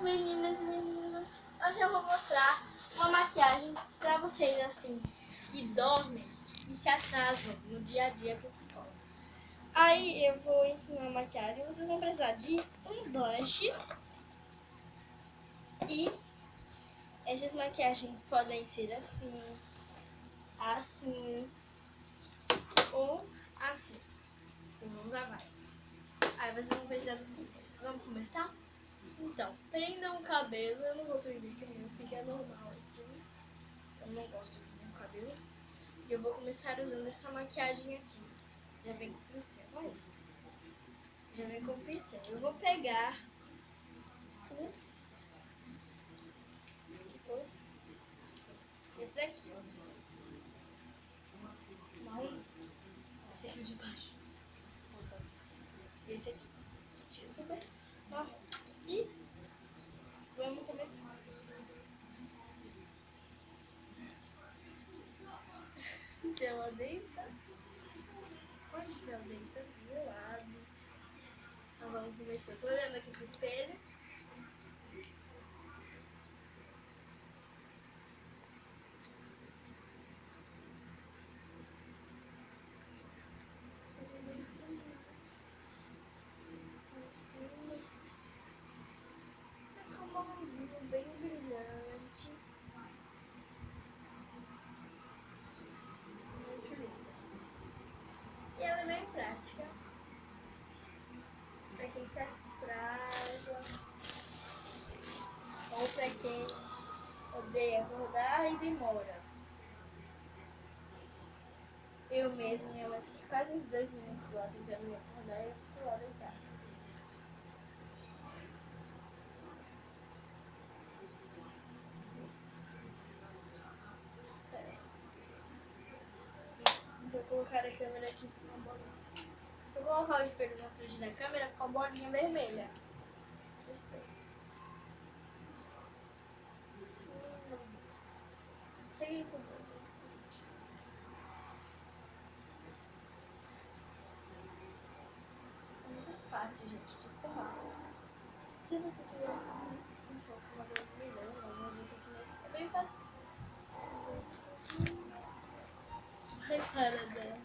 Meninas e meninos, hoje eu vou mostrar uma maquiagem pra vocês assim, que dormem e se atrasam no dia a dia pra escola. Aí eu vou ensinar a maquiagem, vocês vão precisar de um blush e essas maquiagens podem ser assim, assim ou assim. Eu vou usar várias. Aí vocês vão precisar dos pincéis. Vamos começar? Então, prendam o cabelo. Eu não vou prender que não fica normal assim. Eu não gosto de prender o cabelo. E eu vou começar usando essa maquiagem aqui. Já vem com o pincel, olha. Já vem com o pincel. Eu vou pegar o... tipo, esse daqui, ó. Marronzinho. Esse aqui de baixo. Esse aqui. Super marrom. E vamos começar. Ela deita. Onde ela deita? Do meu lado. Então vamos começar. Tô olhando aqui pro espelho. Fica um marronzinho bem brilhante. Muito linda. E ela é bem prática. Pra quem se atrasa. Ou pra quem odeia acordar e demora. Eu mesma, minha mãe fica quase uns 2 minutos lá tentando me acordar e eu fico lá deitada. Vou colocar a câmera aqui com uma bolinha. Se eu colocar o espelho na frente da câmera, fica uma bolinha vermelha. Cheguei com o fácil, gente, de escomar. Se você quiser um pouco uma vermelhão, algumas vezes aqui é bem fácil. Ai, cara dela.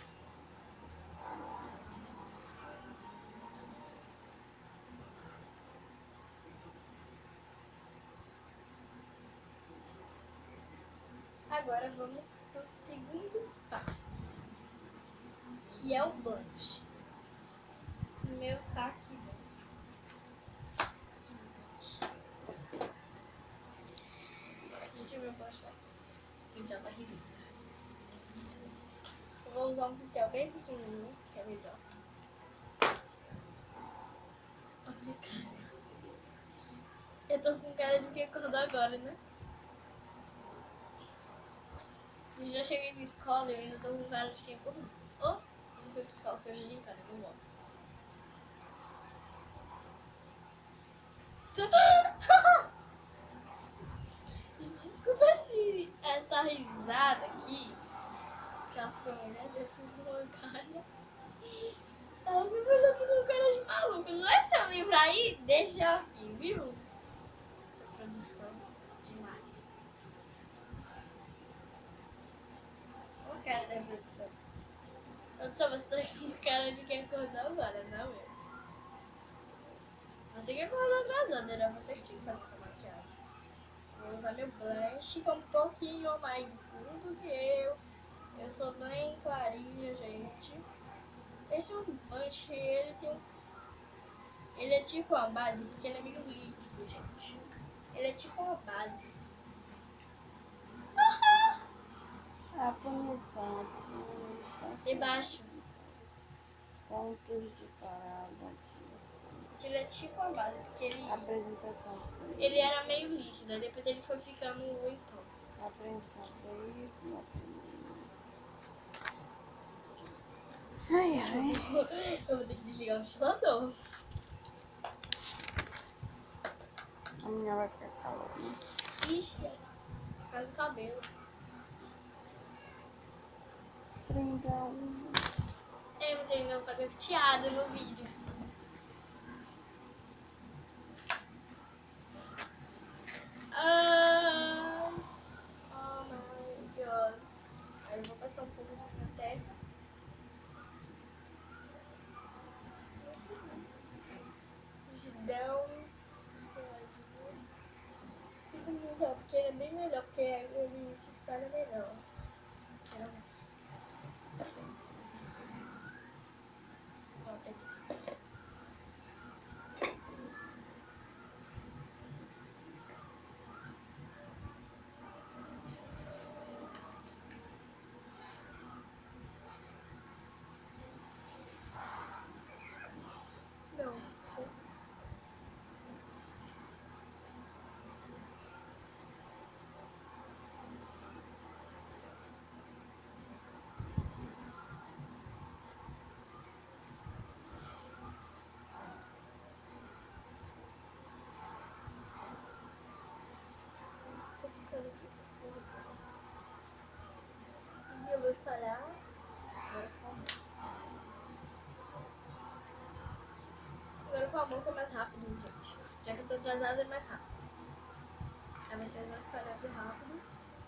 Agora vamos para o segundo passo, que é o blush. O meu tá aqui dentro. Deixa eu ver o blush lá. O pincel tá aqui dentro. Eu vou usar um pincel bem pequenininho, que é melhor. Olha a minha cara. Eu tô com cara de que acordou agora, né? Eu já cheguei na escola e eu ainda tô com cara de quem acordou. Oh, não fui pra escola, foi hoje de cara, eu não gosto. Desculpa se essa risada aqui, que ela ficou olhando, eu fui com uma cara. Ela me olhando com cara de maluco. Não é seu livro aí? Deixa eu aqui, viu? Essa produção demais. Olha a cara da produção. Produção, você tá com cara de quem acordou agora, não eu. Você que acordou atrasando, era você que tinha que fazer essa maquiagem. Vou usar meu blush, que é um pouquinho mais escuro do que eu. Eu sou bem clarinha, gente. Esse é um blush, ele é tipo uma base, porque ele é meio líquido, gente. Ele é tipo uma base. A punição. Debaixo. Pontos de parada aqui. Ele é tipo uma base, porque Apresentação. ele era meio líquido, depois ele foi ficando em pó. Apreensão. Ai, ai. Eu vou ter que desligar o ventilador. A minha vai ficar calor, né? Ixi, faz o cabelo. 31. Mas eu ainda vou fazer o penteado no vídeo. dão fica melhor, porque ele é bem melhor, porque ele se espalha melhor. Geralmente. Não. Tô ficando aqui. E eu vou espalhar. Agora com a mão que é mais rápido, gente. Já que eu tô atrasada é mais rápido. Aí vocês vão espalhar bem rápido.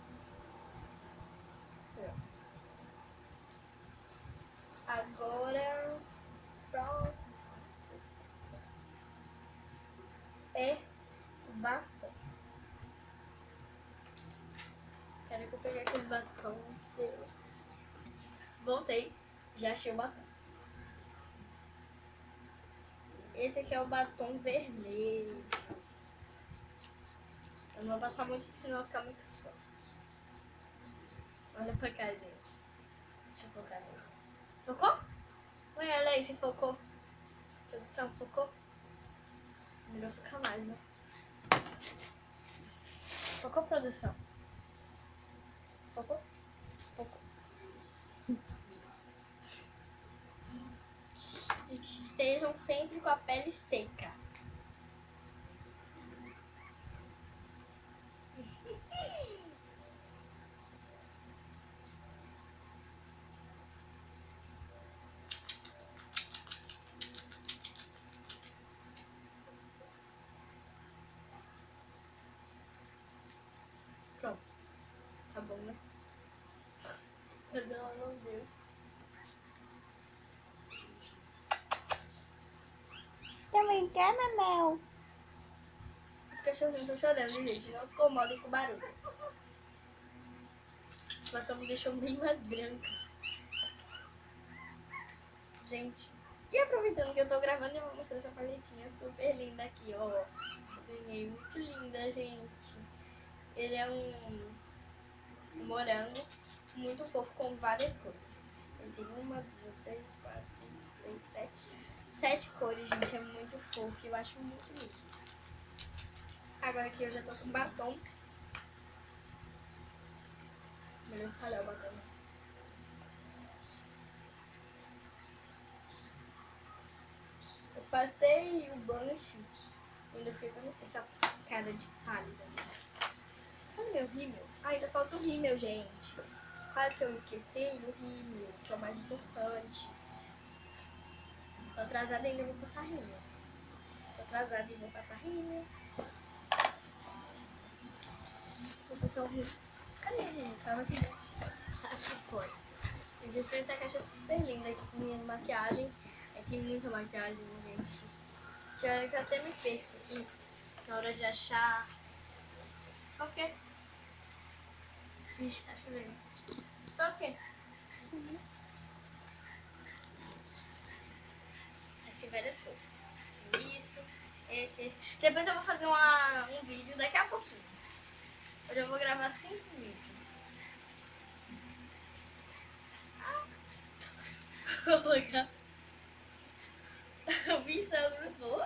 Agora, próximo é o batom. Quero que eu pegue aquele batom seu. Voltei, já achei o batom. Esse aqui é o batom vermelho. Eu não vou passar muito, porque senão vai ficar muito forte. Olha pra cá, gente. Deixa eu focar nele. Focou? Olha aí se focou. Produção, focou? Melhor focar mais, né? Focou, produção? Focou? Focou. Estejam sempre com a pele seca. Pronto. Tá bom, né? Mas ela não deu. Também quer, Mamel? Os cachorrinhos estão chorando, gente. Não se incomodem com o barulho. O batom me deixou bem mais branca. Gente, e aproveitando que eu tô gravando, eu vou mostrar essa paletinha super linda aqui, ó. Eu ganhei, muito linda, gente. Ele é um morango muito fofo com várias cores. Ele tem 1, 2, 3, 4, 5, 6, 7 cores, gente. É muito fofo. Eu acho muito lindo. Agora aqui eu já tô com batom. Melhor espalhar o batom. Eu passei o blush e ainda fiquei com essa cara de pálida. Cadê meu rímel? Ainda falta o rímel, gente. Quase que eu esqueci do rímel, que é o mais importante. Tô atrasada e ainda vou passar rímel. Tô atrasada e vou passar rímel. Vou passar o rímel. Cadê o rímel? Tava aqui dentro. Aqui foi. Eu já trouxe essa caixa super linda aqui com minha maquiagem. Tem muita maquiagem, gente. Que hora que eu até me perco aqui. Na hora de achar. O quê? Vixe, tá chovendo. O quê? Aqui tem várias cores. Isso, esse. Depois eu vou fazer um vídeo daqui a pouquinho. Hoje eu vou gravar 5 vídeos. Vou colocar. O pincel grudou.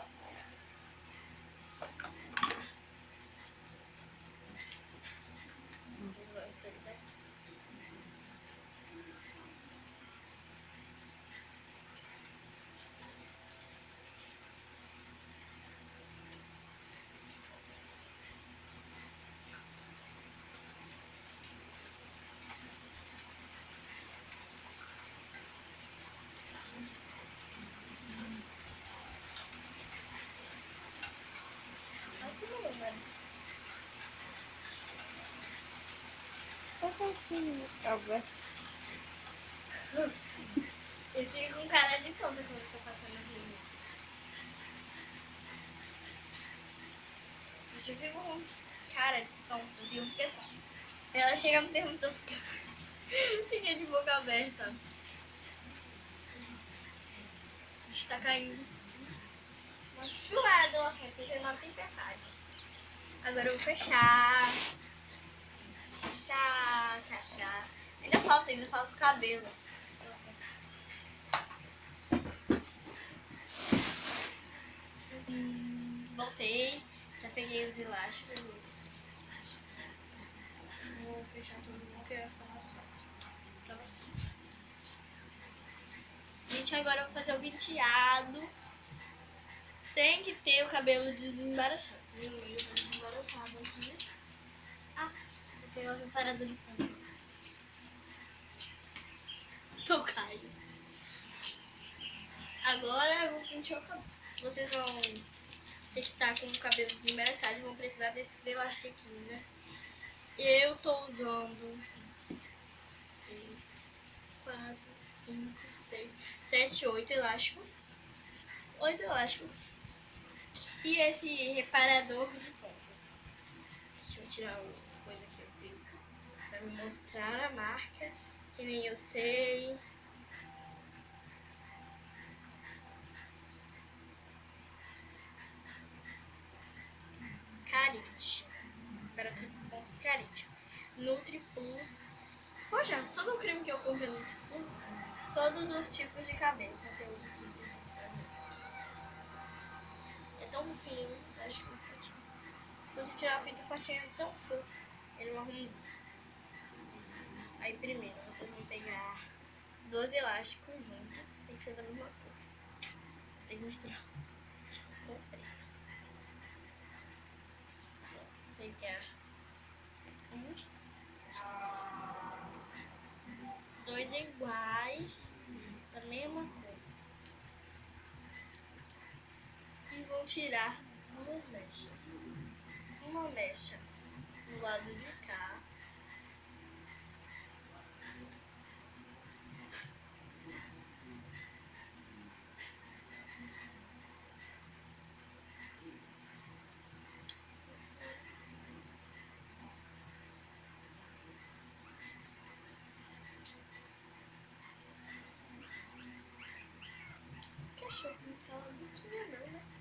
Eu fico com cara de tonta quando eu tô passando rímel. eu fico com cara de tonta, assim, eu fiquei assim. Ela chega e me perguntou porque eu fiquei de boca aberta. Está caindo uma chuvarada lá fora, porque uma tempestade. Agora eu vou fechar. Fechar. Ainda falta o cabelo. Voltei, já peguei os elásticos. Vou fechar tudo porque vai ficar mais fácil pra você. Gente, agora eu vou fazer o penteado. Tem que ter o cabelo desembaraçado. Meu amigo tá desembaraçado aqui. Ah, vou pegar o separador de fundo. Eu caio. Agora eu vou pentear o cabelo. Vocês vão ter que estar com o cabelo desembaraçado e vão precisar desses elastiquinhos, né? Eu tô usando 3, 4, 5, 6, 7, 8 elásticos. 8 elásticos. E esse reparador de pontas. Deixa eu tirar a coisa que eu fiz pra me mostrar a marca, que nem eu sei. Carite. Reparador de pontas Carite. Nutri Plus. Poxa, todo o creme que eu comprei no Nutri Plus, todos os tipos de cabelo. Conteúdo aqui. É tão fino, acho que se você tirar a fita patinha é tão fofo, ele não arruma. Aí primeiro vocês vão pegar 12 elásticos juntos, tem que ser da mesma cor. Tem que misturar com preto. Pegar dois iguais da mesma cor e vão tirar duas mechas. Uma mecha do lado de cá. Cachorro não fala biquinha não, né?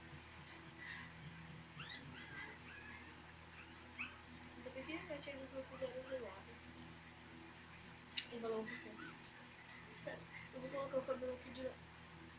Eu peguei a gatinha que eu fizeram do lado. Embalou um pouquinho. Eu vou colocar o cabelo aqui de lado.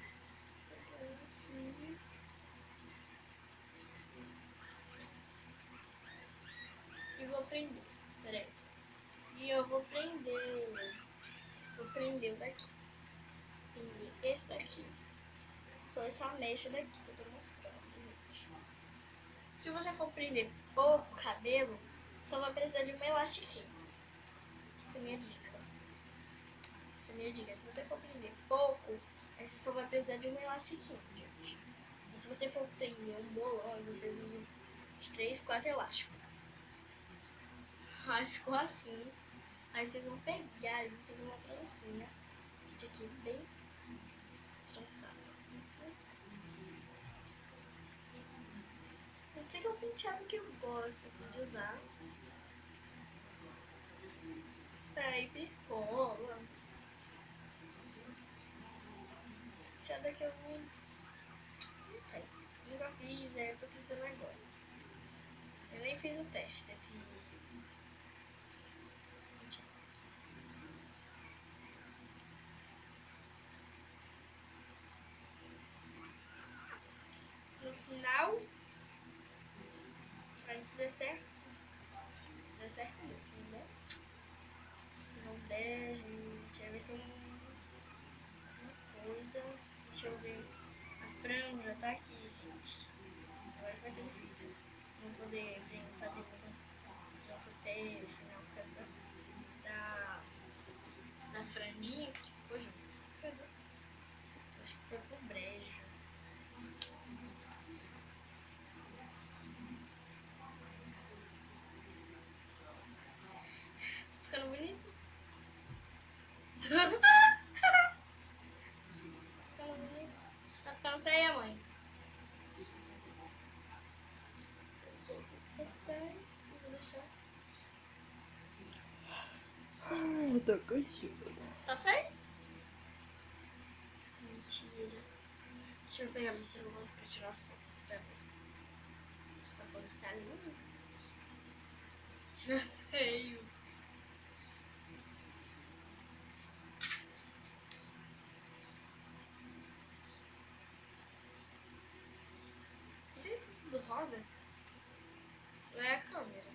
E vou prender. Peraí. E eu vou prender. Vou prender o daqui. Prender esse daqui. Só essa mecha daqui que eu tô mostrando, gente. Se você for prender pouco cabelo, só vai precisar de um elastiquinho. Essa é a minha dica. Essa é a minha dica. Se você for prender pouco, aí você só vai precisar de um elastiquinho, gente. E se você for prender um bolão, vocês usam uns 3, 4 elásticos. Aí ficou assim. Aí vocês vão pegar e fazer uma trancinha. Gente, aqui bem trançada. Esse aqui é o penteado que eu gosto assim, de usar pra ir pra escola. Penteado que eu não sei. Nunca fiz, aí eu tô tentando agora. Eu nem fiz o teste desse penteado. No final, pra se der certo. Se der certo, Deus, se não der. Se não der, gente, aí vai ser uma coisa. Deixa eu ver. A franja tá aqui, gente. Agora vai ser difícil. Não poder fazer muita trança até o final por causa da franjinha que ficou junto. Cadê? Acho que foi pro brejo. Tá ficando bonito? Tá ficando feia, mãe? tô contigo. Tá feio? Mentira. Deixa eu pegar meu celular pra tirar foto pra ver. Você tá falando que tá lindo? Isso é feio. Isso aí tá tudo rosa? Não é a câmera.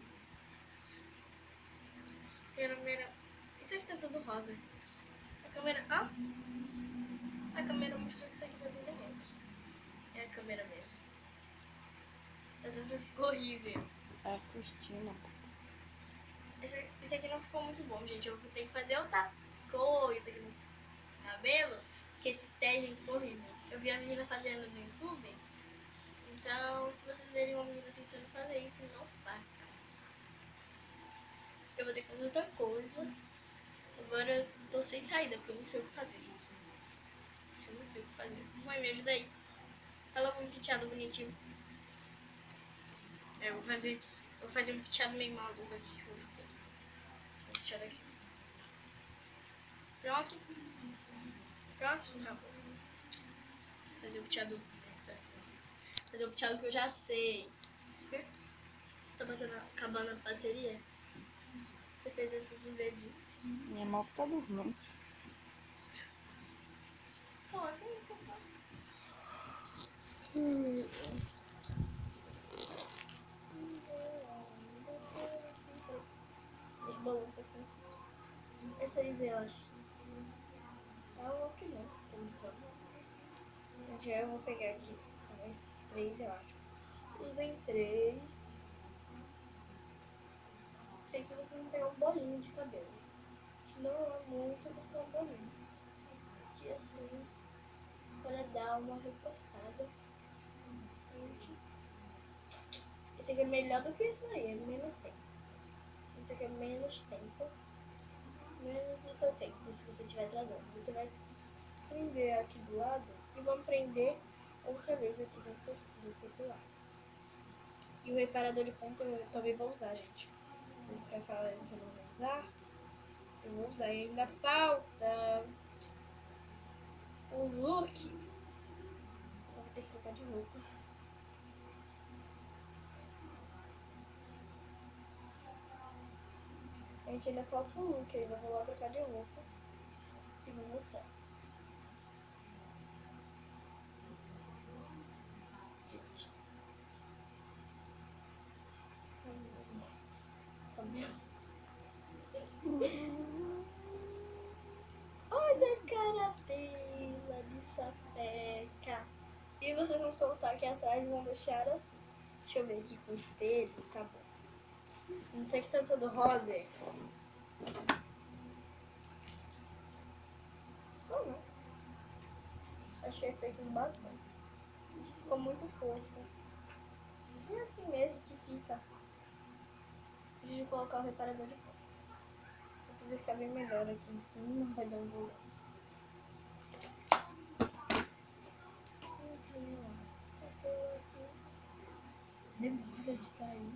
Isso aqui tá tudo rosa. A câmera. Ah! A câmera mostrou que isso aqui tá tudo rosa. É a câmera mesmo. Essa ficou horrível. É a Cristina. Esse aqui não ficou muito bom, gente. Eu vou ter que fazer outra coisa aqui no cabelo. Porque esse teste ficou horrível. Eu vi a menina fazendo no YouTube. Então, se vocês verem uma menina tentando fazer isso, não façam. Eu vou ter que fazer outra coisa. Agora eu tô sem saída, porque eu não sei o que fazer. Eu não sei o que fazer. Mãe, me ajuda aí. Fala algum penteado bonitinho. Eu vou fazer um penteado meio maluco aqui com você. Um penteado aqui. Pronto? Pronto? Acabou. Fazer um penteado. Fazer um penteado que eu já sei. Tá acabando a bateria? Você fez assim com o dedinho. Minha mão tá dormente. Coloca isso, pô. Deixa eu bolar um pouquinho. Essa aí eu acho. É uma criança que tem então. Gente, eu vou pegar aqui. Esses 3 eu acho. Usem 3. Sei que vocês vão pegar um bolinho de cabelo. Não é muito, mas só um bolinho. Aqui assim. Para dar uma reforçada. Esse aqui é melhor do que isso aí, é menos tempo. Esse aqui é menos tempo. Menos do seu tempo, se você estiver trazendo. Você vai prender aqui do lado e vamos prender outra vez aqui desse outro lado. E o reparador de ponta eu também vou usar, gente. Você quer falar que eu não vou usar? Eu vou usar. E ainda falta o look. Eu vou ter que trocar de roupa. Gente, ainda falta um look aí. Vou lá trocar de roupa e vou mostrar. Gente. Cabelo. Olha a cara dela de sapeca. E vocês vão soltar aqui atrás e vão deixar assim. Deixa eu ver aqui com espelhos, tá bom. Não sei que tá todo rosa. Ou não. Acho que é feito bastante. Ficou muito fofo. E assim mesmo que fica. Deixa eu colocar o reparador de cor. Eu preciso ficar bem melhor aqui em cima. Vai dar um volume. Demora de cair.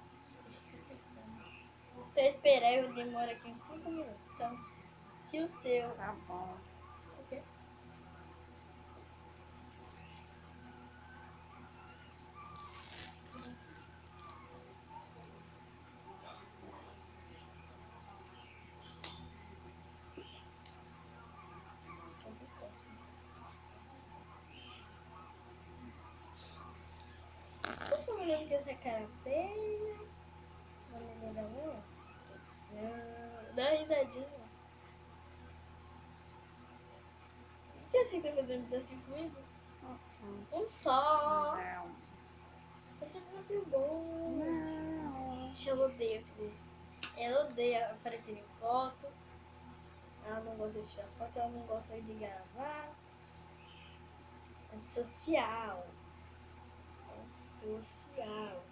Se eu esperar, eu demoro aqui uns 5 minutos. Então, se o seu... Tá bom. O quê? Você tá olhando com essa cara feia? Vai melhorar não? Não, dá uma risadinha. Você aceita fazer um desafio comigo? Um só. Não. Esse é um desafio bom. Não. Ela odeia fazer. Ela odeia aparecer em foto. Ela não gosta de tirar foto, ela não gosta de gravar. É social. É social.